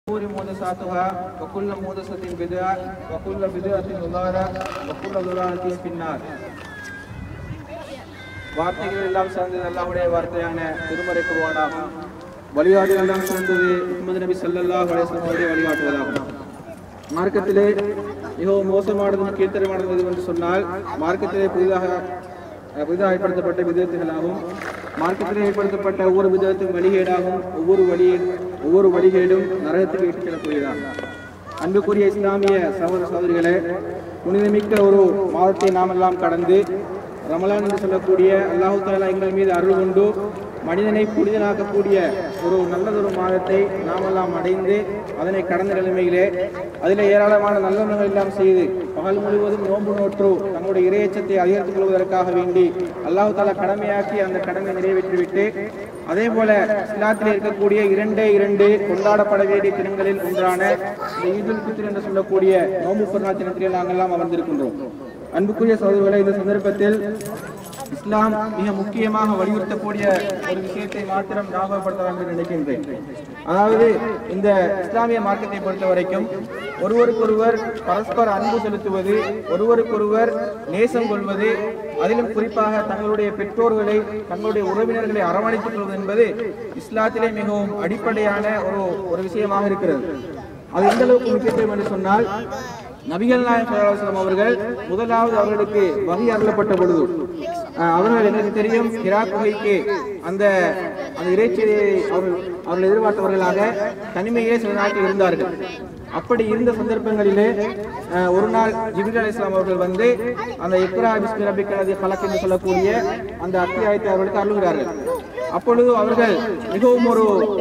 محدثاتها وكل محدثة بدعة وكل بدعة ضلالة وكل ضلالة في النار. வார்த்தைகள் எல்லாம் சார்ந்தது அல்லாஹ்வுடைய வார்த்தையான திருமறை குர்ஆனாகும். வழிகாட்டுதல் எல்லாம் சார்ந்தது முஹம்மது நபி ஸல்லல்லாஹு அலைஹி வஸல்லம் அவருடைய வழிகாட்டுதலாகும். மார்க்கத்திலே மிகவும் மோசமானதும் கீழ்த்தரமானது என்று சொன்னால் மார்க்கத்திலே புதிதாக ஏற்படுத்தப்பட்ட விதத்துகளாகும். மார்க்கத்திலே ஏற்படுத்தப்பட்ட ஒவ்வொரு விதத்தும் வழிகேடாகும். ஒவ்வொரு வழிகேடும் நரகத்துக்கு இட்டுச் செல்லக்கூடியதாகும். அன்புக்குரிய இஸ்லாமிய சகோதர சகோதரிகளே, புனிதமிக்க ஒரு மாதத்தை நாமெல்லாம் கடந்து ரமலான் என்று சொல்லக்கூடிய அல்லாஹ் தஆலா எங்கள் மீது அருள் கொண்டு மனிதனை புனிதனாக்கக்கூடிய ஒரு நல்லதொரு மாதத்தை நாமெல்லாம் அடைந்து அதனை கடந்த நிலைமையிலே அதில் ஏராளமான நல்லவர்கள் எல்லாம் செய்து பகல் முழுவதும் நோன்பு நோற்று தங்களுடைய இறையச்சத்தை அதிகரித்துக் கொள்வதற்காக வேண்டி அல்லாஹ் தஆலா கடமையாக்கி அந்த கடமை நிறைவேற்றிவிட்டு அதே போல இஸ்லாத்தில் இருக்கக்கூடிய இரண்டு கொண்டாடப்பட வேண்டிய தினங்களில் ஒன்றான இந்த ஈதுல் ஃபித்ர் என்று சொல்லக்கூடிய நோன்பு பெருநாள் தினத்திலே நாங்கள் எல்லாம் அமர்ந்திருக்கின்றோம். அன்புக்குரிய சகோதரர்களே, இந்த சந்தர்ப்பத்தில் இஸ்லாம் மிக முக்கியமாக வலியுறுத்தக்கூடிய ஒரு விஷயத்தை மாத்திரம் ஞாபகப்படுத்த வேண்டும் என்று நினைக்கின்றேன். அதாவது இந்த இஸ்லாமிய மார்க்கத்தை பொறுத்த வரைக்கும் ஒருவருக்கொருவர் பரஸ்பர அன்பு செலுத்துவது, ஒருவருக்கொருவர் நேசம் கொள்வது, அதிலும் குறிப்பாக தங்களுடைய பெற்றோர்களை தங்களுடைய உறவினர்களை அரவணைத்துக் கொள்வது என்பது இஸ்லாத்திலே மிகவும் அடிப்படையான ஒரு விஷயமாக இருக்கிறது. அது எந்த அளவுக்கு முக்கியத்துவம் என்று சொன்னால், நபிகள் நாயகம் ஸல்லல்லாஹு அலைஹி வஸல்லம் அவர்கள் முதலாவது அவர்களுக்கு வஹி அருளப்பட்ட பொழுது அவர்கள் எனக்கு தெரியும் ஹிரா குகைக்கு அந்த இறைச்சியை அவர்கள் எதிர்பார்த்தவர்களாக தனிமையே சில நாட்கள் இருந்தார்கள். அப்படி இருந்த சந்தர்ப்பங்களிலே ஒரு நாள் ஜிப்ரீல் அலைஹிஸ்ஸலாம் அவர்கள் வந்து அந்த இக்ரா பிஸ்மி ரப்பிக்கல் லதீ ஹலக் என்று சொல்லக்கூடிய அந்த அத்தியாயத்தை அவர்களுக்கு அருளுகிறார்கள். அப்பொழுது அவர்கள் மிகவும்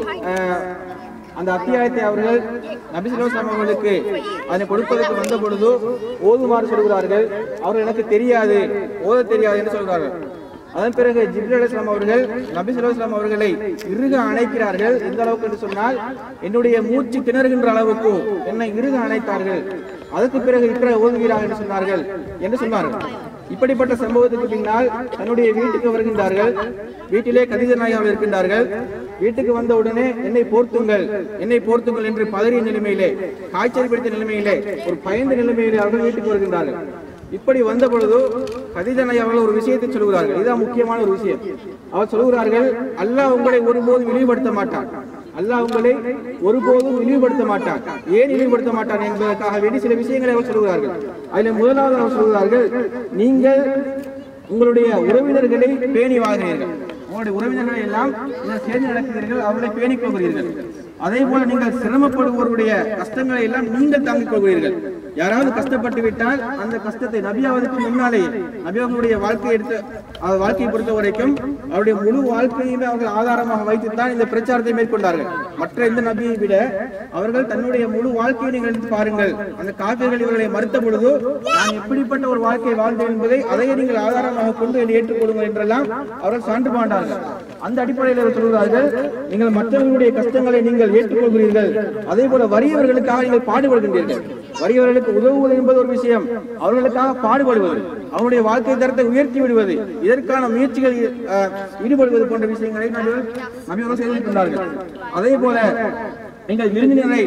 அந்த அத்தியாயத்தை அவர்கள் நபி ஸல்லல்லாஹு அலைஹி வஸல்லம் அவர்களுக்கு அதனை கொடுப்பதற்கு வந்த பொழுது ஓதுமாறு சொல்கிறார்கள். அவர்கள் எனக்கு தெரியாது, ஓத தெரியாது என்று சொல்கிறார்கள். அதன் பிறகு ஜிப்ரீல் அலைஹிஸ்ஸலாம் அவர்கள் நபி ஸல்லல்லாஹு அலைஹி வஸல்லம் அவர்களை இறுக அணைக்கிறார்கள். எந்த அளவுக்கு என்று சொன்னால், என்னுடைய மூச்சு திணறுகின்ற அளவுக்கு என்னை இறுக அணைத்தார்கள். அதற்கு பிறகு இக்ரா ஓதுகிறார்கள் என்று சொன்னார்கள். இப்படிப்பட்ட சம்பவத்துக்கு பின்னால் தன்னுடைய வீட்டுக்கு வருகின்றார்கள். வீட்டிலே கதீஜா நாயகி இருக்கின்றார்கள். வீட்டுக்கு வந்த உடனே என்னை போர்த்துங்கள் என்று பதறிய நிலைமையிலே, காய்ச்சல் பிடித்த நிலைமையிலே, ஒரு பயந்த நிலைமையிலே அவர்கள் வீட்டுக்கு வருகின்றார்கள். இப்படி வந்த பொழுது கதீஜா நாயகி அவர்கள் ஒரு விஷயத்தை சொல்கிறார்கள். இதுதான் முக்கியமான ஒரு விஷயம். அவர் சொல்கிறார்கள், அல்லாஹ் உங்களை ஒருபோதும் இழிவுபடுத்த மாட்டான். அல்லாஹ் உங்களை ஒருபோதும் இழிவுபடுத்த மாட்டான். ஏன் இழிவுபடுத்த மாட்டான் என்பதற்காக வேண்டி சில விஷயங்களை அவர் சொல்கிறார்கள். அதில் முதலாவது அவர் சொல்கிறார்கள், நீங்கள் உங்களுடைய உறவினர்களை பேணி வாழ்கிறீர்கள். உங்களுடைய உறவினர்களை எல்லாம் சேர்ந்து நடக்கிறீர்கள், அவர்களை பேணிக் கொள்கிறீர்கள். அதே போல நீங்கள் சிரமப்படுவோருடைய கஷ்டங்களை எல்லாம் நீங்கள் தாங்கிக் கொள்கிறீர்கள். யாராவது கஷ்டப்பட்டு விட்டால் அந்த கஷ்டத்தை நபியாவதுக்கு முன்னாலே நபியாவுடைய வாழ்க்கையை பொறுத்த வரைக்கும் அவருடைய முழு வாழ்க்கையுமே அவர்கள் ஆதாரமாக வைத்துத்தான் இந்த பிரச்சாரத்தை மேற்கொண்டார்கள். மற்ற எந்த நபியை விட அவர்கள் தன்னுடைய முழு வாழ்க்கையை நீங்கள் எடுத்து பாருங்கள். அந்த காபிர்கள் இவர்களை மறுத்த பொழுது நான் எப்படிப்பட்ட ஒரு வாழ்க்கை வாழ்ந்தேன் என்பதை அதையே நீங்கள் ஆதாரமாக கொண்டு ஏற்றுக்கொள்ளுங்கள் என்றெல்லாம் அவர்கள் சான்று பாண்டார்கள். அந்த அடிப்படையில் சொல்கிறார்கள், நீங்கள் மற்றவர்களுடைய கஷ்டங்களை நீங்கள் ஏற்றுக்கொள்கிறீர்கள். அதே போல வறியவர்களுக்காக நீங்கள் பாடுபடுகின்றீர்கள். வறியவர்களுக்கு உதவுவது என்பது ஒரு விஷயம், அவர்களுக்காக பாடுபடுவது, அவருடைய வாழ்க்கை தரத்தை உயர்த்தி விடுவது, இதற்கான முயற்சிகள் ஈடுபடுவது போன்ற விஷயங்களை நபிகள் செய்திருக்கின்றார்கள். அதே போல நீங்கள் விருந்தினரை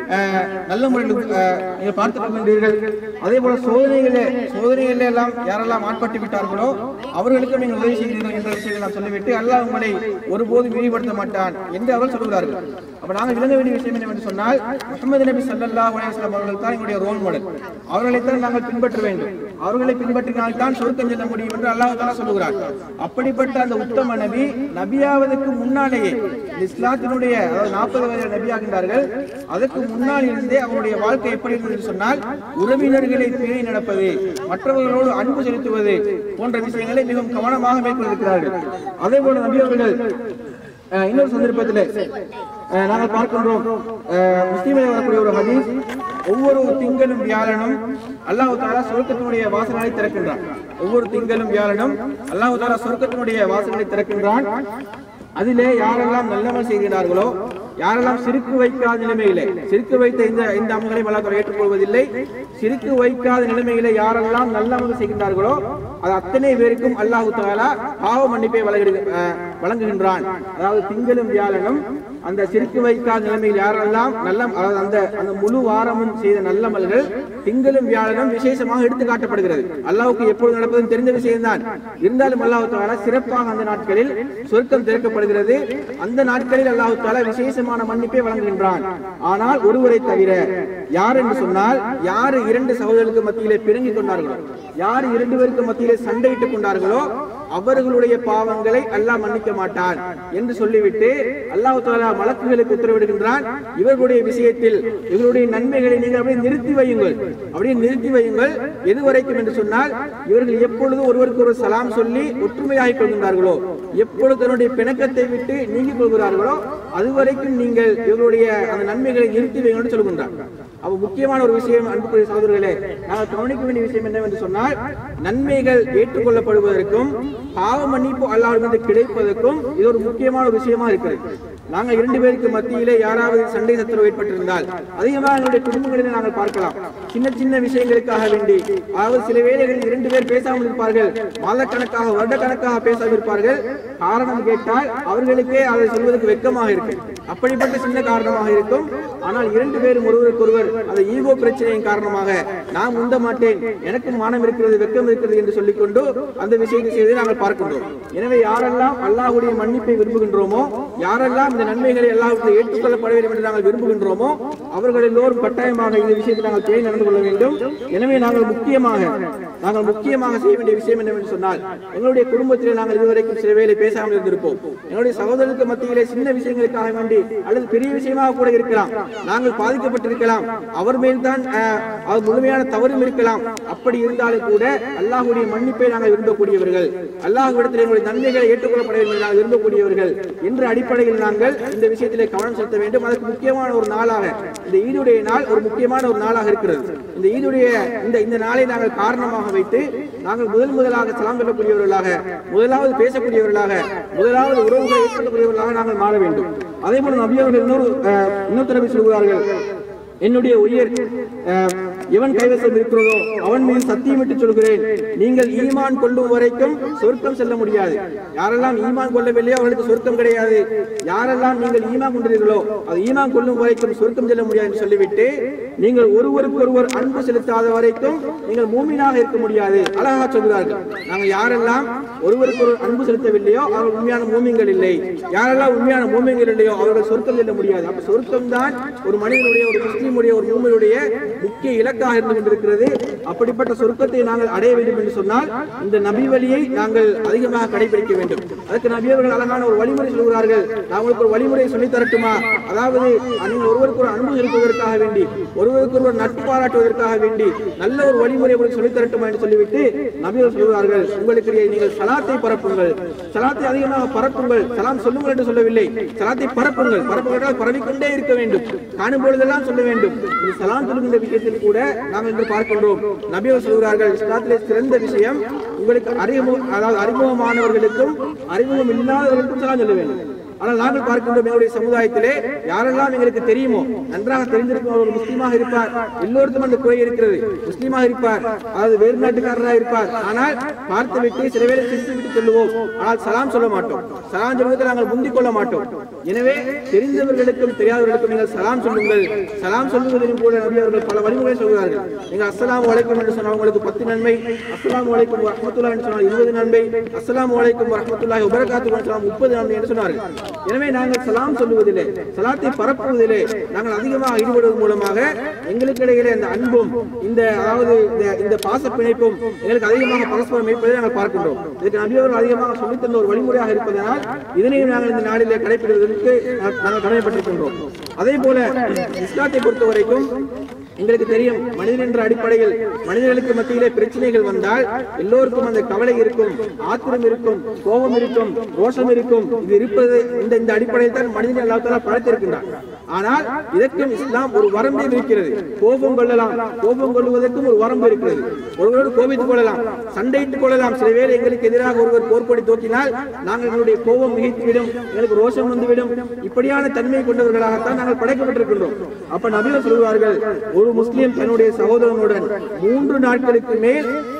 நல்ல முறையில் நீங்கள் பார்த்துக் கொள்கின்றீர்கள். அதே போல சோதனைகளில் எல்லாம் யாரெல்லாம் ஆட்பட்டு விட்டார்களோ அவர்களுக்கும் நீங்கள் உதவி செய்கிறீர்கள் என்ற விஷயத்தை நாம் சொல்லிவிட்டு அல்லாஹ் உங்களை ஒருபோதும் இழிவுபடுத்த மாட்டான் என்று அவர்கள் சொல்கிறார்கள். அப்ப நாங்கள் விளங்க வேண்டிய விஷயம் என்னவென்று சொன்னால், முஹம்மது நபி ஸல்லல்லாஹு அலைஹி வஸல்லம் அவர்கள் தான் எங்களுடைய ரோல் மாடல். அவர்களைத்தான் நாங்கள் பின்பற்ற வேண்டும். அவர்களை பின்பற்றினால் தான் சொர்க்கம் செல்ல முடியும் என்று அல்லாஹ் தஆலா சொல்கிறார். அப்படிப்பட்ட அந்த உத்தம நபி நபியாவதற்கு முன்னாலேயே இஸ்லாத்தினுடைய 40 வயது நபியாகின்றார்கள். அதற்கு முன்னால் இருந்தே அவருடைய வாழ்க்கை எப்படி இருந்தது சொன்னால், உறவினர்களை பேணி நடப்பது, மற்றவர்களோடு அன்பு செலுத்துவது போன்ற விஷயங்களை மிகவும் கவனமாக மேற்கொண்டிருக்கிறார்கள். அதே போல நபி அவர்கள் இன்னொரு சந்தர்ப்பத்தில் நாங்கள் பார்க்கின்றோம், முஸ்லிமில் வரக்கூடிய ஒரு ஹதீஸ், ஒவ்வொரு திங்களும் வியாழனும் அல்லாஹ் தஆலா சொர்க்கத்தினுடைய வாசல்களை திறக்கின்றான். ஒவ்வொரு திங்களும் வியாழனும் அல்லாஹ் தஆலா சொர்க்கத்தினுடைய வாசல்களை திறக்கின்றான். அதிலே யாரெல்லாம் நல்லமல் செய்கிறார்களோ, யாரெல்லாம் சிறுக்கு வைக்காத நிலைமையிலே, சிறுக்கு வைத்த இந்த அமல்களை அல்லாஹ் ஏற்றுக்கொள்வதில்லை, சிறுக்கு வைக்காத நிலைமையிலே யாரெல்லாம் நல்லமல் செய்கின்றார்களோ அது அத்தனை பேருக்கும் அல்லாஹ் தஆலா பாவ மன்னிப்பை வழங்குகின்றான். அதாவது திங்களும் வியாழனும் அந்த சிரிக்கு வைக்காத நிலைமையில் யாரெல்லாம் நல்ல அந்த அந்த முழு வாரமும் செய்த நல்லமல்கள் திங்களும் வியாழனும் விசேஷமாக எடுத்து காட்டப்படுகிறது. அல்லாஹ்வுக்கு எப்பொழுது நடப்பதும் தெரிந்த விஷயம்தான். இருந்தாலும் அல்லாஹ் தஆலா சிறப்பாக அந்த நாட்களில் சொர்க்கம் திறக்கப்படுகிறது. அந்த நாட்களில் அல்லாஹ் தஆலா விசேஷமான மன்னிப்பை வழங்குகின்றான். ஆனால் ஒருவரை தவிர, யார் என்று சொன்னால், யார் இரண்டு சகோதரர்களுக்கு மத்தியிலே பிறங்கிக் கொண்டார்களோ, யார் இரண்டு பேருக்கு மத்தியிலே சண்டையிட்டுக் கொண்டார்களோ அவர்களுடைய பாவங்களை அல்லாஹ் மன்னிக்க மாட்டான் என்று சொல்லிவிட்டு அல்லாஹ் தஆலா மலக்குகளுக்கு உத்தரவிடுகின்றான், இவர்களுடைய விஷயத்தில் இவர்களுடைய நன்மைகளை நீங்கள் அப்படியே நிறுத்தி வையுங்கள். எதுவரைக்கும் என்று சொன்னால், இவர்கள் எப்பொழுது ஒருவருக்கு ஒரு சலாம் சொல்லி ஒற்றுமையாகிக் கொள்கின்றார்களோ, எப்பொழுது தன்னுடைய பிணக்கத்தை விட்டு நீங்கிக் கொள்கிறார்களோ அதுவரைக்கும் நீங்கள் இவர்களுடைய அந்த நன்மைகளை நிறுத்தி வையுங்கள் என்று சொல்கின்றார். அப்ப முக்கியமான ஒரு விஷயம் அன்புக்குரிய சகோதரர்களே, நாங்கள் கவனிக்க வேண்டிய விஷயம் என்னவென்று சொன்னால், நன்மைகள் ஏற்றுக்கொள்ளப்படுவதற்கும் பாவ மன்னிப்பு அல்லாஹ்விடமிருந்து கிடைப்பதற்கும் இது ஒரு முக்கியமான ஒரு விஷயமா இருக்கிறது. நாங்கள் இரண்டு பேருக்கு மத்தியிலே யாராவது சண்டை சச்சரவு ஏற்பட்டிருந்தால் அதிகமாக எங்களுடைய குடும்பங்களில் நாங்கள் பார்க்கலாம். சின்ன சின்ன விஷயங்களுக்காக வேண்டி, அதாவது சில வேளைகளில் இரண்டு பேர் பேசாமல் இருப்பார்கள், மாதக்கணக்காக வருடக்கணக்காக பேசாமல் இருப்பார்கள். காரணம் கேட்டால் அவர்களுக்கே அதை சொல்வதற்கு வெட்கமாக இருக்கும். அப்படிப்பட்ட சின்ன காரணமாக இருக்கும். ஆனால் இரண்டு பேரும் ஒருவருக்கொருவர் அந்த ஈகோ பிரச்சனையின் காரணமாக நான் முந்த மாட்டேன், எனக்கும் மானம் இருக்கிறது, வெட்கம் இருக்கிறது என்று சொல்லிக்கொண்டு அந்த விஷயத்தை செய்து நாங்கள் பார்க்கின்றோம். எனவே யாரெல்லாம் அல்லாஹ்வுடைய மன்னிப்பை விரும்புகின்றோமோ, யாரெல்லாம் இந்த நன்மைகளை அல்லாஹ்வுக்கு ஏற்றுக்கொள்ளப்பட வேண்டும் என்று நாங்கள் விரும்புகின்றோமோ அவர்கள் எல்லோரும் கட்டாயமாக இந்த விஷயத்தில் நாங்கள் பேணி நடந்து கொள்ள வேண்டும். எனவே நாங்கள் முக்கியமாக செய்ய வேண்டிய விஷயம் என்னவென்று சொன்னால், எங்களுடைய குடும்பத்திலே நாங்கள் இதுவரைக்கும் சில வேளை பேசாமல் இருந்திருப்போம். எங்களுடைய சகோதரருக்கு மத்தியிலே சின்ன விஷயங்களுக்காக வேண்டி அல்லது பெரிய விஷயமாக கூட இருக்கலாம், நாங்கள் பாதிக்கப்பட்டிருக்கலாம், அவர் மேல்தான் அவர் முழுமையான தவறும் இருக்கலாம். அப்படி இருந்தாலும் கூட அல்லாஹ்வுடைய மன்னிப்பை நாங்கள் விரும்பக்கூடியவர்கள், அல்லாஹ்விடத்தில் எங்களுடைய நன்மைகளை ஏற்றுக்கொள்ளப்பட வேண்டும் நாங்கள் விரும்பக்கூடியவர்கள் என்ற அடிப்படையில் நாங்கள் இந்த விஷயத்திலே கவனம் செலுத்த வேண்டும். அதற்கு முக்கியமான ஒரு நாளாக இந்த ஈதுடைய நாள் ஒரு முக்கியமான ஒரு நாளாக இருக்கிறது. இந்த ஈதுடைய இந்த நாளை நாங்கள் காரணமாக வைத்து நாங்கள் முதலாக சலாம் சொல்லக்கூடியவர்களாக, முதலாவது பேசக்கூடியவர்களாக, முதலாவது உறவுகளை ஏற்படுத்தக்கூடியவர்களாக நாங்கள் மாற வேண்டும். அதே போல நபி அவர்கள் இன்னொரு தடவை சொல்கிறார்கள், என்னுடைய உயிர் எவன் கைவசம் இருக்கிறதோ அவன் மீது சத்தியமிட்டு சொல்கிறேன், நீங்கள் ஈமான் கொள்ளும் வரைக்கும் சொர்க்கம் செல்ல முடியாது. யாரெல்லாம் ஈமான் கொள்ளவில்லையோ அவர்களுக்கு சொர்க்கம் கிடையாது. யாரெல்லாம் நீங்கள் ஈமான் கொண்டீர்களோ அது ஈமான் கொள்ளும் வரைக்கும் சொர்க்கம் செல்ல முடியாது என்று சொல்லிவிட்டு, நீங்கள் ஒருவருக்கொருவர் அன்பு செலுத்தாத வரைக்கும் நீங்கள் மூமினாக இருக்க முடியாது. அழகாக சொல்கிறார்கள், நாங்கள் யாரெல்லாம் ஒருவருக்கொருவர் அன்பு செலுத்தவில்லையோ அவர்கள் உண்மையான மூமின்கள் இல்லை. யாரெல்லாம் உண்மையான மூமின்கள் இல்லையோ அவர்கள் சொர்க்கம் செல்ல முடியாது. அப்ப சொர்க்கம் தான் ஒரு மனிதனுடைய, ஒரு முஸ்லிமுடைய, ஒரு மூமினுடைய முக்கிய இலக்காக இருந்து கொண்டிருக்கிறது. அப்படிப்பட்ட சொர்க்கத்தை நாங்கள் அடைய வேண்டும் என்று சொன்னால் இந்த நபி வழியை நாங்கள் அதிகமாக கடைபிடிக்க வேண்டும். அதற்கு நபி அவர்கள் அழகான ஒரு வழிமுறை சொல்கிறார்கள். நான் உங்களுக்கு ஒரு வழிமுறையை சொல்லி தரட்டுமா? அதாவது நீங்கள் ஒருவருக்கு ஒரு அன்பு செலுத்துவதற்காக வேண்டி, ஒருவருக்கு ஒருவர் நட்பு பாராட்டுவதற்காக வேண்டி நல்ல ஒரு வழிமுறை உங்களுக்கு சொல்லி தரட்டுமா என்று சொல்லிவிட்டு நபி அவர்கள் சொல்கிறார்கள், உங்களுக்கு நீங்கள் சலாத்தை பரப்புங்கள், சலாத்தை அதிகமாக பரப்புங்கள். சலாம் சொல்லுங்கள் என்று சொல்லவில்லை, சலாத்தை பரப்புங்கள். பரப்புங்கள் பரவிக்கொண்டே இருக்க வேண்டும், காணும் பொழுதெல்லாம் சொல்ல வேண்டும். இந்த சலாம் சொல்லுகின்ற விஷயத்தில் கூட நாங்கள் இன்று பார்க்கின்றோம். நபி அவர்கள் சொல்கிறார்கள், இஸ்லாத்திலே சிறந்த விஷயம் உங்களுக்கு அறிமுகமானவர்களுக்கும் அறிமுகம் இல்லாதவர்களுக்கும் சலாம் சொல்ல வேண்டும். ஆனால் நாங்கள் பார்க்கின்றோம், எங்களுடைய சமுதாயத்திலே யாரெல்லாம் எங்களுக்கு தெரியுமோ, நன்றாக தெரிந்திருக்கும், ஒரு முஸ்லீமாக இருப்பார், எல்லோருக்கும் அந்த குறை இருக்கிறது, முஸ்லீமாக இருப்பார், அதாவது வேறு நாட்டுக்காரராக இருப்பார், ஆனால் பார்த்து விட்டு சில வேளை சிரித்து விட்டு சொல்லுவோம், ஆனால் சலாம் சொல்ல மாட்டோம். சலாம் சொல்வதற்கு நாங்கள் முந்திக் கொள்ள மாட்டோம். எனவே தெரிந்தவர்களுக்கும் தெரியாதவர்களுக்கும் நீங்கள் சலாம் சொல்லுங்கள். சலாம் சொல்லுவதிலும் கூட நபி அவர்கள் பல வழிமுறை சொல்கிறார்கள். நீங்கள் அஸ்ஸலாமு அலைக்கும் என்று சொன்னால் உங்களுக்கு 10 நன்மை, அஸ்ஸலாமு அலைக்கும் வரஹ்மத்துல்லாஹி என்று சொன்னால் 20 நன்மை, அஸ்ஸலாமு அலைக்கும் வரஹ்மத்துல்லாஹி வபரகாத்துஹு என்று சொன்னால் 30 நன்மை என்று சொன்னார்கள். எனவே நாங்கள் சலாம் சொல்லுவதிலே, சலாத்தை பரப்புவதிலே நாங்கள் அதிகமாக ஈடுபடுவதன் மூலமாக எங்களுக்கு இடையிலே அந்த அன்பும் இந்த பாச பிணைப்பும் எங்களுக்கு அதிகமாக பரஸ்பரம் இருப்பதை நாங்கள் பார்க்கின்றோம். இதற்கு நபி அவர்கள் அதிகமாக சொல்லித் தந்த ஒரு வழிமுறையாக இருப்பதனால் இதனையும் நாங்கள் இந்த நாளிலே கடைபிடிப்பதற்கு நாங்கள் கடமைப்பட்டிருக்கின்றோம். அதே போல இஸ்லாத்தை பொறுத்த வரைக்கும் எங்களுக்கு தெரியும், மனிதன் என்ற அடிப்படையில் மனிதர்களுக்கு மத்தியிலே பிரச்சனைகள் வந்தால் எல்லோருக்கும் அந்த கவலை இருக்கும், ஆத்திரம் இருக்கும், கோபம் இருக்கும், ரோஷம் இருக்கும். இது இருப்பது இந்த அடிப்படையில் தான் மனிதனை அல்லாஹ் தஆலா படைத்திருக்கின்றார். ஆனால் இதற்கும் இஸ்லாம் ஒரு வரம்பை இருக்கிறது. கோபம் கொள்ளலாம், கோபம் கொள்வதற்கும் ஒரு வரம்பு இருக்கிறது. ஒருவரோடு கோபித்துக் கொள்ளலாம், சண்டையிட்டுக் கொள்ளலாம். சில வேளை எங்களுக்கு எதிராக ஒருவர் போர்க்கொடி தோக்கினால் நாங்கள் எங்களுடைய கோபம் மிகைத்துவிடும், எங்களுக்கு ரோஷம் வந்துவிடும். இப்படியான தன்மை கொண்டவர்களாகத்தான் நாங்கள் படைக்கப்பட்டிருக்கின்றோம். அப்ப நபி சொல்வார்கள், ஒரு முஸ்லிம் தன்னுடைய சகோதரனுடன் 3 நாட்களுக்கு மேல்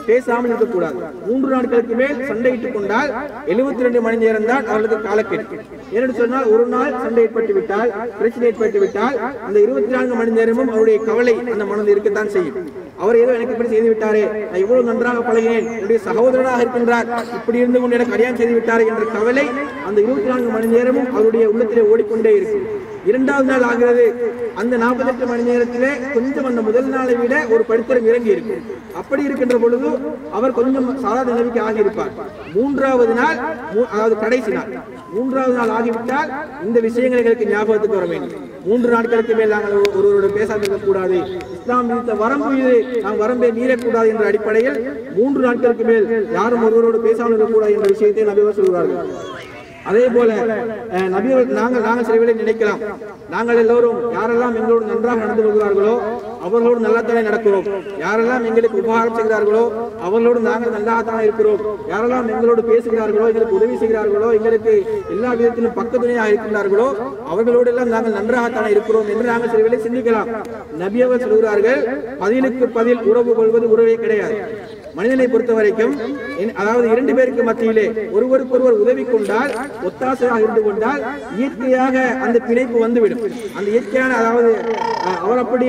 பேசாமல் இருக்கக்கூடாது. 3 நாட்களுக்கு மேல் சண்டையிட்டுக் கொண்டால் 72 மணி நேரம் தான் அவர்களுக்கு காலக்கெடு. ஏனென்று சொன்னால் ஒரு நாள் சண்டை ஏற்பட்டு விட்டால், பிரச்சனை ஏற்பட்டு விட்டால் அந்த 24 மணி நேரமும் அவருடைய கவலை அந்த மனதில் இருக்கத்தான் செய்யும். அவர் ஏதோ எனக்கு இப்படி செய்து விட்டாரே, நான் இவ்வளவு நன்றாக பழகினேன், என்னுடைய சகோதரனாக இருக்கின்றார், இப்படி இருந்து கொண்டு எனக்கு கல்யாணம் செய்து விட்டாரே என்ற கவலை அந்த 24 மணி நேரமும் அவருடைய உள்ளத்திலே ஓடிக்கொண்டே இருக்கும். 2வது நாள் ஆகிறது, அந்த 48 மணி நேரத்திலே கொஞ்சம் அந்த முதல் நாளை விட ஒரு படித்தரம் இறங்கி இருக்கும். அப்படி இருக்கின்ற பொழுது அவர் கொஞ்சம் சாதாரண நிலைமைக்கு ஆகியிருப்பார். 3வது நாள், அதாவது கடைசி நாள், 3வது நாள் ஆகிவிட்டால் இந்த விஷயங்கள் எங்களுக்கு ஞாபகத்துக்கு வர வேண்டும். 3 நாட்களுக்கு மேல் நாங்கள் ஒருவரோடு பேசாமல் இருக்கக்கூடாது, இஸ்லாம் விதித்த வரம்பு இது, நாம் வரம்பை மீறக்கூடாது என்ற அடிப்படையில் 3 நாட்களுக்கு மேல் யாரும் ஒருவரோடு பேசாமல் இருக்கக்கூடாது என்ற விஷயத்தை நபி அவர்கள் சொல்கிறார்கள். அதே போல நபி அவர்கள் நாங்கள் சில வேளை நினைக்கலாம், நாங்கள் எல்லோரும் யாரெல்லாம் எங்களோடு நன்றாக நடந்து கொள்கிறார்களோ அவர்களோடு நல்லாத்தானே நடக்கிறோம், யாரெல்லாம் எங்களுக்கு உபகாரம் செய்கிறார்களோ அவர்களோடு நாங்கள் நல்லாத்தானே இருக்கிறோம், யாரெல்லாம் எங்களோடு பேசுகிறார்களோ, எங்களுக்கு உதவி செய்கிறார்களோ, எங்களுக்கு எல்லா விதத்திலும் பக்கத்துணையாக இருக்கின்றார்களோ அவர்களோடு எல்லாம் நாங்கள் நன்றாகத்தானே இருக்கிறோம் என்று நாங்கள் சில வேளை சிந்திக்கலாம். நபி அவர்கள் சொல்கிறார்கள், பதிலுக்கு பதில் உறவு கொள்வது உறவே கிடையாது. மனிதனை பொறுத்த வரைக்கும், அதாவது 2 பேருக்கு மத்தியிலே ஒருவருக்கொருவர் உதவி கொண்டால், ஒத்தாசையாக இருந்து கொண்டால் இயற்கையாக அந்த பிணைப்பு வந்துவிடும். அந்த இயற்கையான, அதாவது அவர் அப்படி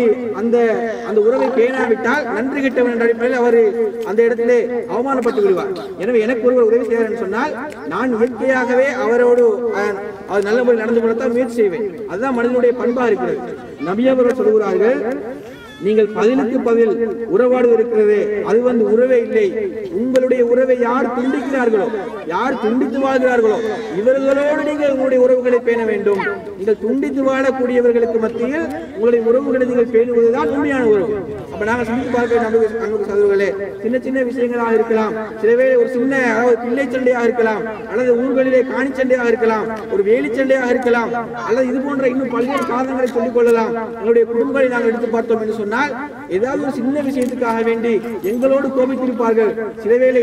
அந்த உறவை பேணாவிட்டால் நன்றி கிட்டவன் என்ற அடிப்படையில் அவர் அந்த இடத்திலே அவமானப்பட்டு விடுவார். எனவே எனக்கு ஒருவர் உதவி செய்வார் என்று சொன்னால் நான் இயற்கையாகவே அவரோடு அவர் நல்ல முறையில் நடந்து கொள்ளத்தான் முயற்சி செய்வேன். அதுதான் மனிதனுடைய பண்பா இருக்கிறது. நபி அவர்கள் சொல்கிறார்கள், நீங்கள் பதிலுக்கு பதில் உறவாடு இருக்கிறது, அது உறவே இல்லை. உங்களுடைய உறவை யார் துண்டிக்கிறார்களோ, யார் துண்டித்து வாழ்கிறார்களோ இவர்களோடு நீங்கள் உங்களுடைய உறவுகளை பேண வேண்டும். நீங்கள் துண்டித்து வாழக்கூடியவர்களுக்கு மத்தியில் உங்களுடைய உறவுகளை நீங்கள் பேணுவதுதான் உண்மையான உறவு. அப்ப நாங்கள் சிந்தித்து பார்க்க அன்பு சகோதரர்களே, சின்ன சின்ன விஷயங்களாக இருக்கலாம், சிலவேளை ஒரு சின்ன, அதாவது பிள்ளை சண்டையாக இருக்கலாம், அல்லது ஊர்களிலே காணி சண்டையாக இருக்கலாம், ஒரு வேலி சண்டையாக இருக்கலாம், அல்லது இது போன்ற இன்னும் பல்வேறு காரணங்களை சொல்லிக் கொள்ளலாம். எங்களுடைய குடும்பங்களை நாங்கள் எடுத்து பார்த்தோம் என்று சொன்னால் ஏதாவது ஒரு சின்ன விஷயத்துக்காக வேண்டி எங்களோடு கோபித்திருப்பார்கள். சிலவேளை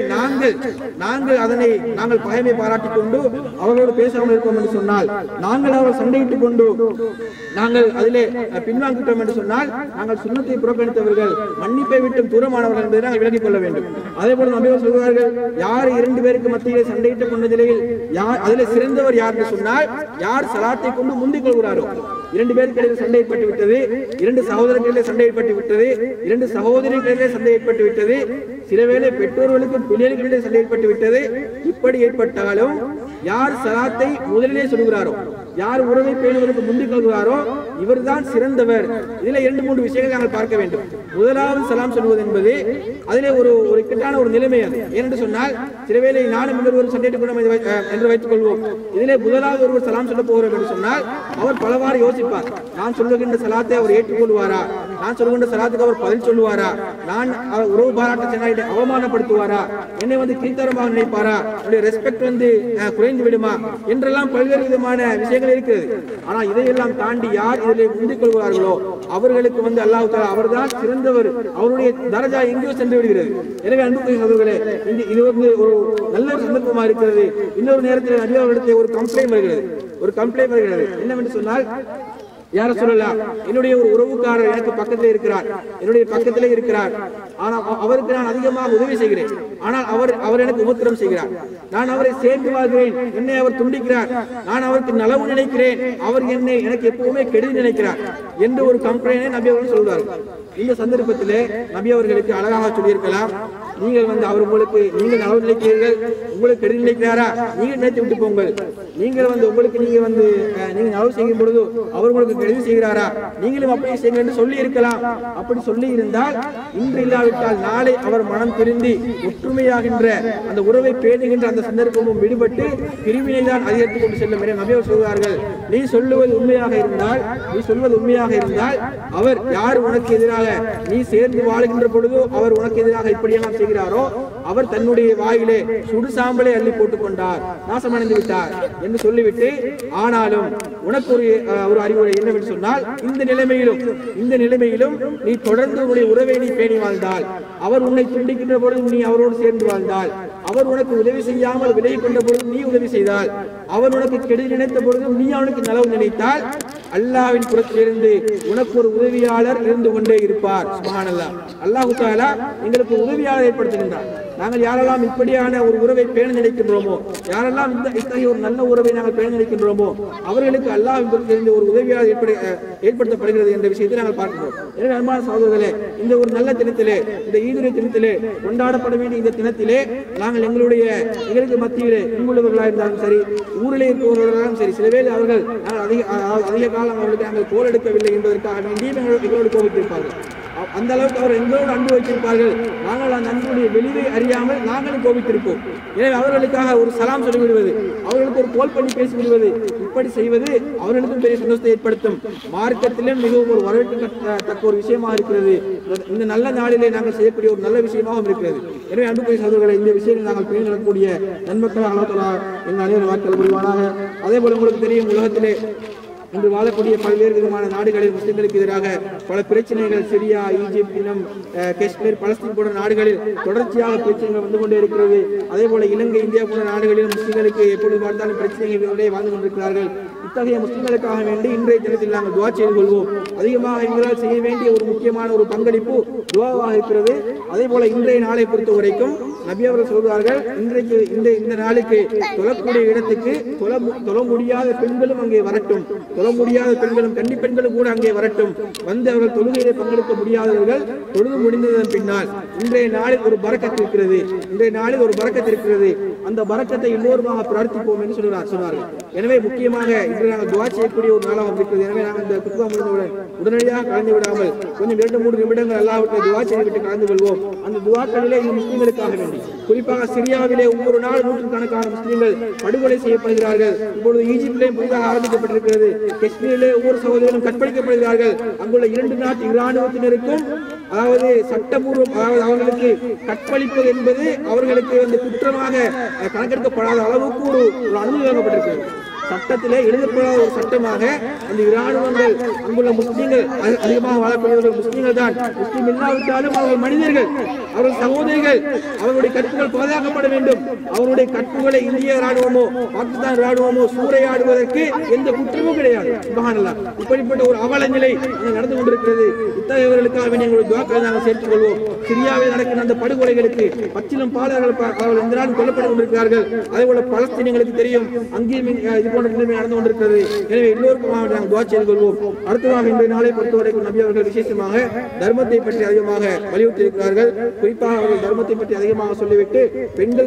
நாங்கள் அதனை பகைமை பாராட்டிக் கொண்டு அவர்களோடு பேசாமல் இருக்கோம் என்று சொன்னால், நாங்கள் அவர்கள் சண்டையிட்டுக் கொண்டு நாங்கள் அதிலே பின்வாங்கிட்டோம் என்று சொன்னால் நாங்கள் சுன்னத்தை புறக்கணித்தவர்கள், மன்னிப்பை விட்டு தூரமானவர்கள் என்பதை நாங்கள் விலகிக் கொள்ள வேண்டும். அதே போல நபி அவர்கள் சொல்கிறார்கள், யார் 2 பேருக்கு மத்தியிலே சண்டையிட்டுக் கொண்ட நிலையில் அதிலே சிறந்தவர் யார் என்று சொன்னால், யார் சலாத்தை கொண்டு முந்திக் கொள்கிறாரோ. 2 பேருக்கு இடையே சண்டை ஏற்பட்டு விட்டது, 2 சகோதரர்களிடையே சண்டை ஏற்பட்டு விட்டது, 2 சகோதரிகளிடையே சண்டை ஏற்பட்டு விட்டது, சிலவேளை பெற்றோர்களுக்கும் பிள்ளைகளிடையே சண்டை ஏற்பட்டு விட்டது. இப்படி ஏற்பட்டாலும் யார் சலாத்தை முதலிலே சொல்கிறாரோ, யார் உறவை பேணுவதற்கு முந்திக் கொள்கிறாரோ இவர்தான் சிறந்தவர். இதுல 2-3 விஷயங்களை நாங்கள் பார்க்க வேண்டும். முதலாவது சலாம் சொல்வது என்பது அதிலே ஒரு இக்கட்டான ஒரு நிலைமை. அது ஏனென்று சொன்னால், சிலவேளை நானும் இன்னொரு சண்டையிட்டுக் கொண்டோம் என்று வைத்துக் கொள்வோம். இதிலே முதலாவது ஒருவர் சலாம் சொல்ல போகிறோம் என்று சொன்னால் அவர் பலவாறு யோசிப்பார். நான் சொல்லுகின்ற சலாத்தை அவர் ஏற்றுக்கொள்வாரா, நான் சொல்லுகின்ற சலாத்துக்கு அவர் பதில் சொல்லுவாரா, நான் உறவு பாராட்ட சென்னை அவமானப்படுத்துவாரா, என்னை கீழ்த்தரமாக நினைப்பாரா, என்னுடைய ரெஸ்பெக்ட் குறைந்து விடுமா என்றெல்லாம் பல்வேறு விதமான விஷயங்கள் இருக்கிறது. ஆனா இதையெல்லாம் தாண்டி யார் இதிலே முந்திக் கொள்கிறார்களோ அவர்களுக்கு அல்லாஹ் தஆலா அவர்தான் சிறந்தவர், அவருடைய தரஜா எங்கேயோ சென்று விடுகிறது. எனவே அன்புக்குரிய சகோதரர்களே, இது ஒரு நல்ல சந்தர்ப்பமா இருக்கிறது. இன்னொரு நேரத்தில் நபி அவர்களிடத்தில் ஒரு கம்ப்ளைண்ட் வருகிறது. என்னவென்று சொன்னால், யார சொல்லலாம், என்னுடைய ஒரு உறவுக்காரர் எனக்கு பக்கத்திலே இருக்கிறார், ஆனால் அவருக்கு நான் அதிகமாக உதவி செய்கிறேன், ஆனால் அவர் எனக்கு உபத்திரம் செய்கிறார், நான் அவரை சேர்ந்து வாழ்கிறேன், என்னை அவர் துண்டிக்கிறார், நான் அவருக்கு நலவு நினைக்கிறேன், அவர் எனக்கு எப்பவுமே கெடுதி நினைக்கிறார் என்று ஒரு கம்ப்ளைண்டை நபி அவர்கள் சொல்வார்கள். இந்த சந்தர்ப்பத்திலே நபி அவர்களுக்கு அழகாக சொல்லியிருக்கலாம், நீங்கள் அவர் நீங்கள் நலவு நினைக்கிறீர்கள், உங்களுக்கு கெடுதி நினைக்கிறாரா, நீங்கள் நினைத்து விட்டு போங்கள். நீங்கள் உங்களுக்கு நீங்க நலவு செய்யும் பொழுது அவர் உங்களுக்கு கெடுதி செய்கிறாரா, நீங்களும் அப்படியே செய்யுங்கள் என்று சொல்லி இருக்கலாம். அப்படி சொல்லி இருந்தால் இன்று இல்லாவிட்டால் நாளை அவர் மனம் திருந்தி ஒற்றுமையாகின்ற அந்த உறவை பேணுகின்ற அந்த சந்தர்ப்பமும் விடுபட்டு பிரிவினை தான் அதிகரித்துக் கொண்டு செல்லும் என நபி அவர்கள் சொல்கிறார்கள். நீ சொல்வது உண்மையாக இருந்தால் அவர் யார் உனக்கு எதிராக நீ சேர்ந்து வாழுகின்ற பொழுது அவர் உனக்கு எதிராக இப்படியெல்லாம் செய்கிறாரோ அவர் தன்னுடைய வாயிலே சுடு சாம்பலை அள்ளி போட்டுக் கொண்டார், நாசமடைந்து விட்டார் என்று சொல்லிவிட்டு, ஆனாலும் உனக்கு ஒரு அறிவுரை என்னவென்று சொன்னால், இந்த நிலைமையிலும் நீ தொடர்ந்து உன்னுடைய உறவை நீ பேணி வாழ்ந்தால், அவர் உன்னை துண்டிக்கின்ற பொழுது நீ அவரோடு சேர்ந்து வாழ்ந்தால், அவர் உனக்கு உதவி செய்யாமல் விலகி கொண்ட பொழுது நீ உதவி செய்தால், அவர் உனக்கு கெடுதி நினைத்த பொழுது நீ அவனுக்கு நலவு நினைத்தால், அல்லாஹ்வின் புறத்திலிருந்து உனக்கு ஒரு உதவியாளர் இருந்து கொண்டே இருப்பார். சுப்ஹானல்லாஹ். அல்லாஹ் தஆலா எங்களுக்கு உதவியாளர் ஏற்படுத்துகின்றார். நாங்கள் யாரெல்லாம் இப்படியான ஒரு உறவை பேண நினைக்கின்றோமோ, யாரெல்லாம் இத்தகைய ஒரு நல்ல உறவை நாங்கள் பேண நினைக்கின்றோமோ அவர்களுக்கு அல்லாஹ்வின் புறத்திலிருந்து ஒரு உதவியாளர் ஏற்படுத்தப்படுகிறது என்ற விஷயத்தை நாங்கள் பார்க்கிறோம். எனவே அன்பான சகோதரர்களே, இந்த ஒரு நல்ல தினத்திலே, இந்த ஈதுரை தினத்திலே, கொண்டாடப்பட வேண்டிய இந்த தினத்திலே நாங்கள் எங்களுக்கு மத்தியிலே இங்குள்ளவர்களாக இருந்தாலும் சரி, ஊரிலே இருப்பவர்களாலும் சரி, சில வேளை அவர்கள் அதிக காலம் அவர்களுக்கு நாங்கள் கோல் எடுக்கவில்லை என்பதற்காக வேண்டியும் எங்களோடு கோபித்திருப்பார்கள். அந்த அளவுக்கு அவர் எங்களோடு அன்பு வைத்திருப்பார்கள். நாங்கள் அந்த அன்புடைய வெளிவை அறியாமல் நாங்களும் கோபித்திருப்போம். எனவே அவர்களுக்காக ஒரு சலாம் சொல்லிவிடுவது, அவர்களுக்கு ஒரு கோல் பண்ணி பேசிவிடுவது, இப்படி செய்வது அவர்களுக்கும் பெரிய சந்தோஷத்தை ஏற்படுத்தும். மார்க்கத்திலும் மிகவும் ஒரு வரவேற்கத்தக்க ஒரு விஷயமாக இருக்கிறது. இந்த நல்ல நாளிலே நாங்கள் செய்யக்கூடிய ஒரு நல்ல விஷயமாகவும் இருக்கிறது. எனவே அன்புக்குரிய சகோதரர்களை, இந்த விஷயங்கள் நாங்கள் பேணி நடக்கக்கூடிய நன்மக்கள் அல்லாஹ் தஆலா எங்கள் அனைவரும் வாக்கள் புரிவானாக. அதே போல உங்களுக்கு தெரியும், உலகத்திலே இன்று வாழக்கூடிய பல்வேறு விதமான நாடுகளில் முஸ்லிம்களுக்கு எதிராக பல பிரச்சனைகள், சிரியா, ஈஜிப்ட், காஷ்மீர், பலஸ்தீன் போன்ற நாடுகளில் தொடர்ச்சியாக பிரச்சனைகள் வந்து கொண்டே இருக்கிறது. அதே போல இலங்கை, இந்தியா போன்ற நாடுகளில் முஸ்லிம்களுக்கு எப்பொழுது பார்த்தாலும் பிரச்சனைகளிடையே வாழ்ந்து கொண்டிருக்கிறார்கள். இத்தகைய முஸ்லிம்களுக்காக வேண்டி இன்றைய தினத்தில் நாங்கள் துவா செய்து கொள்வோம். அதிகமாக எங்களால் செய்ய வேண்டிய ஒரு முக்கியமான ஒரு பங்களிப்பு துவாவாக இருக்கிறது. அதே போல இன்றைய நாளை பொறுத்த வரைக்கும் நபி அவர்கள் சொல்கிறார்கள், இன்றைக்கு இந்த நாளுக்கு தொழக்கூடிய இடத்துக்கு தொழ முடியாத பெண்களும் அங்கே வரட்டும், தொழ முடியாத பெண்களும், கன்னி பெண்களும் கூட அங்கே வரட்டும். வந்து அவர்கள் தொழுகையிலே பங்கெடுக்க முடியாதவர்கள் தொழுது முடிந்ததன் பின்னால் இன்றைய நாளில் ஒரு பரக்கத் இருக்கிறது, இன்றைய நாளில் ஒரு பரக்கத் இருக்கிறது, அந்த பரக்கத்தை எல்லோருமாக பிரார்த்திப்போம் என்று சொன்னார்கள். எனவே முக்கியமாக இன்று நாங்கள் துவா செய்யக்கூடிய ஒரு நாளாக இருக்கிறது. எனவே நாங்கள் இந்த குத்பா முடிந்தவுடன் உடனடியாக கலந்து விடாமல் கொஞ்சம் 2-3 நிமிடங்கள் அல்லாஹ்வுக்கு துவா செய்துவிட்டு கலந்து கொள்வோம். அந்த துவாக்களிலே இந்த முஸ்லிம்களுக்காக வேண்டி, குறிப்பாக சிரியாவிலே ஒவ்வொரு நாள் நூற்றுக்கணக்கான முஸ்லிம்கள் படுகொலை செய்யப்படுகிறார்கள். இப்பொழுது ஈஜிப்டிலே புதிதாக ஆரம்பிக்கப்பட்டிருக்கிறது. காஷ்மீரிலே ஒவ்வொரு சகோதரர்களும் கற்பழிக்கப்படுகிறார்கள். அங்குள்ள 2 நாட்டு இராணுவத்தினருக்கும் அதாவது சட்டபூர்வம், அதாவது அவர்களுக்கு கற்பழிப்பது என்பது அவர்களுக்கு வந்து குற்றமாக கணக்கெடுக்கப்படாத அளவுக்கு ஒரு அனுமதி வழங்கப்பட்டிருக்கிறது. சட்டத்திலே எழுதப்படாத ஒரு சட்டமாக அந்த இராணுவங்கள், அங்குள்ள முஸ்லிம்கள், அதிகமாக வாழக்கூடியவர்கள் முஸ்லிம்கள் தான். முஸ்லிம் இல்லாவிட்டாலும் அவர்கள் மனிதர்கள், அவர்கள் சகோதரிகள், அவர்களுடைய கற்புகள் பாதுகாக்கப்பட வேண்டும். அவருடைய கற்புகளை இந்திய ராணுவமோ பாகிஸ்தான் ராணுவமோ சூறையாடுவதற்கு எந்த குற்றமும் கிடையாது. சுப்ஹானல்லாஹ். இப்படிப்பட்ட ஒரு அவல நிலை நடந்து கொண்டிருக்கிறது. இத்தகையவர்களுக்காக வேண்டிய எங்களுடைய துஆக்களை நாங்கள் சேர்த்துக் கொள்வோம். சிரியாவில் நடக்கிற அந்த படுகொலைகளுக்கு பச்சிலம் பாலர்கள் அவர்கள் எந்த நாளும் கொல்லப்பட்டுக் கொண்டிருக்கிறார்கள். அதே போல பலஸ்தீனங்களுக்கு தெரியும், அங்கேயும் இது போன்ற நிலைமை நடந்து கொண்டிருக்கிறது. எனவே எல்லோருக்கும் நாங்கள் துஆ செய்து கொள்வோம். அடுத்ததாக இன்றைய நாளை பொறுத்தவரைக்கும் நபி அவர்கள் விசேஷமாக தர்மத்தை பற்றி அதிகமாக வலியுறுத்தி இருக்கிறார்கள். குறிப்பாக அவர்கள் தர்மத்தை பற்றி அதிகமாக சொல்லிவிட்டு பெண்கள்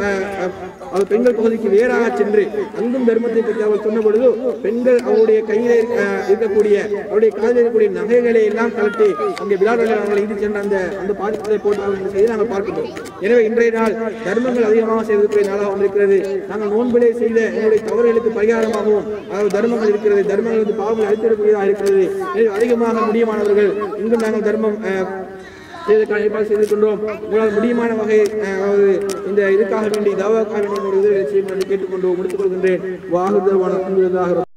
பகுதிக்கு வேறாக சென்று அங்கும் தர்மத்தை பற்றி அவர்கள் சொன்ன பொழுது, பெண்கள் அவருடைய கையில் இருக்கக்கூடிய, அவருடைய காலில் இருக்கக்கூடிய நகைகளை எல்லாம் கலட்டி அங்கே விழாக்களில் அவர்கள் இது சென்ற அந்த பாதிப்பதை போட்டு செய்து நாங்கள் பார்க்கிறோம். எனவே இன்றைய நாள் தர்மங்கள் அதிகமாக செய்திருக்கிற நாளாக இருக்கிறது. நாங்கள் நோன்பிலே செய்த எங்களுடைய தவறுகளுக்கு பரிகாரமாகவும் அதாவது தர்மங்கள் இருக்கிறது. தர்மங்கள் வந்து பாவங்கள் அளித்திடக்கூடியதாக இருக்கிறது. எனவே அதிகமாக முடியுமானவர்கள் இங்கும் நாங்கள் தர்மம் ஏற்பாடு செய்து கொண்டோம். உங்களால் முடியுமான வகை அதாவது இந்த இதுக்காக வேண்டி தாவாக்காக வேண்டிய உதவிகளை செய்யும் என்று கேட்டுக்கொண்டு முடித்துக் கொள்கின்றேன். வாகுதல்